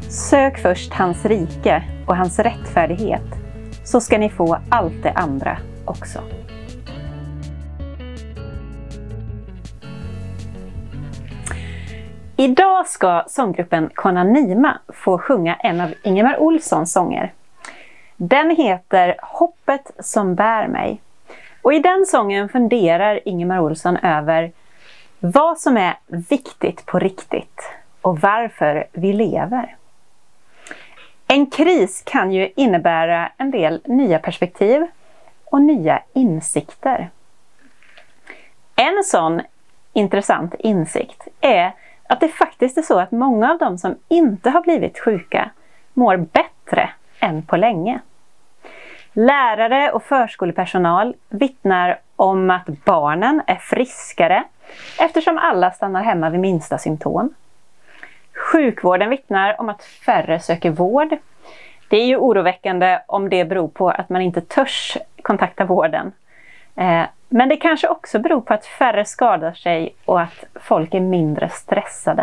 Sök först hans rike och hans rättfärdighet, så ska ni få allt det andra också. Idag ska sånggruppen Konanima få sjunga en av Ingemar Olssons sånger. Den heter Hoppet som bär mig. Och i den sången funderar Ingemar Olsson över vad som är viktigt på riktigt och varför vi lever. En kris kan ju innebära en del nya perspektiv och nya insikter. En sån intressant insikt är att det faktiskt är så att många av dem som inte har blivit sjuka mår bättre än på länge. Lärare och förskolepersonal vittnar om att barnen är friskare eftersom alla stannar hemma vid minsta symptom. Sjukvården vittnar om att färre söker vård. Det är ju oroväckande om det beror på att man inte törs kontakta vården. Men det kanske också beror på att färre skadar sig och att folk är mindre stressade.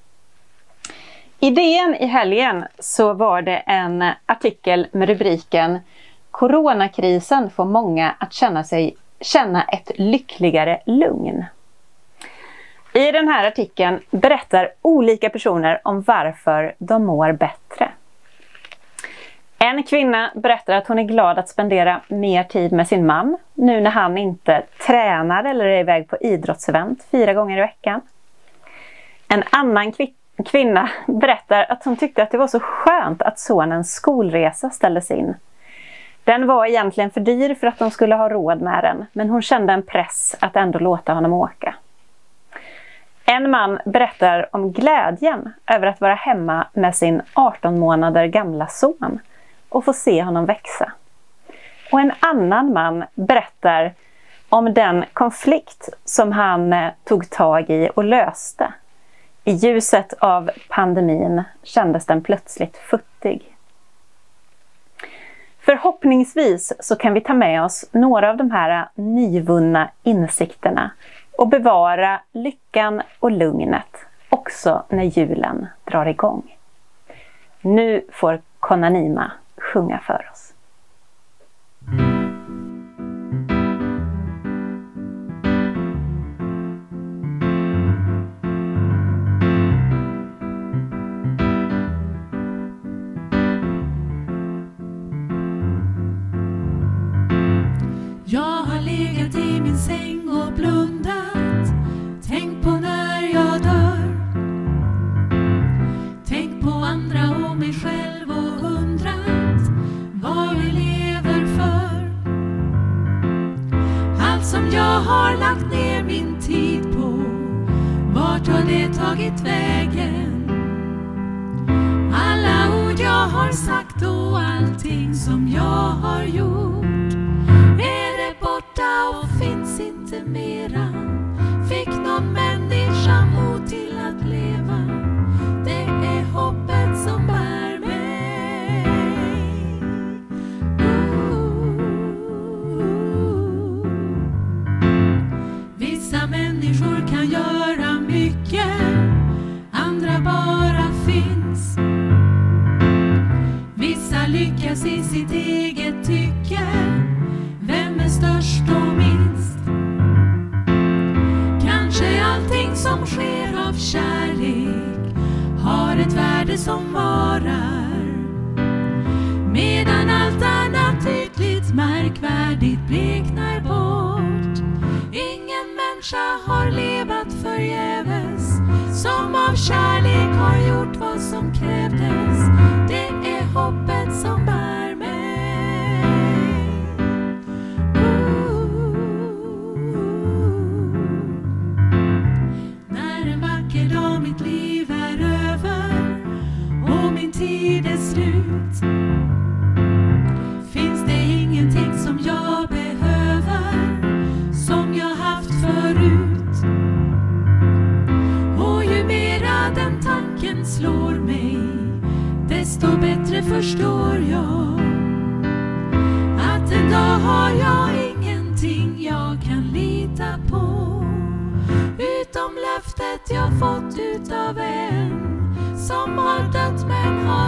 I DN i helgen så var det en artikel med rubriken Coronakrisen får många att känna ett lyckligare lugn. I den här artikeln berättar olika personer om varför de mår bättre. En kvinna berättar att hon är glad att spendera mer tid med sin man nu när han inte tränar eller är iväg på idrottsevent 4 gånger i veckan. En annan kvinna berättar att hon tyckte att det var så skönt att sonens skolresa ställdes in. Den var egentligen för dyr för att de skulle ha råd med den, men hon kände en press att ändå låta honom åka. En man berättar om glädjen över att vara hemma med sin 18 månader gamla son och få se honom växa. Och en annan man berättar om den konflikt som han tog tag i och löste. I ljuset av pandemin kändes den plötsligt futtig. Förhoppningsvis så kan vi ta med oss några av de här nyvunna insikterna och bevara lyckan och lugnet också när julen drar igång. Nu får Konanima sjunga för oss. Jag har legat i min säng och blundat, tänkt på när jag dör. Tänkt på andra och mig själv och undrat vad vi lever för. Allt som jag har lagt ner min tid på, vart har det tagit vägen? Alla ord jag har sagt och allting som jag har gjort, och finns inte mera. Fick någon människa mod till att leva. Det är hoppet som bär mig. Vissa människor kan göra mycket, andra bara finns. Vissa lyckas i sitt eget tycke. Vem är störst och minst? Kanske allting som sker av kärlek har ett värde som varar, medan allt annat ytligt märkvärdigt bleknar bort. Ingen människa har levat förgäves, som av kärlek har gjort vad som krävdes. Det är hoppet som bär mig. Tid är slut, finns det ingenting som jag behöver som jag haft förut. Och ju mera den tanken slår mig, desto bättre förstår jag att en dag har jag ingenting jag kan lita på, utom löftet jag fått utav en som som har dött men har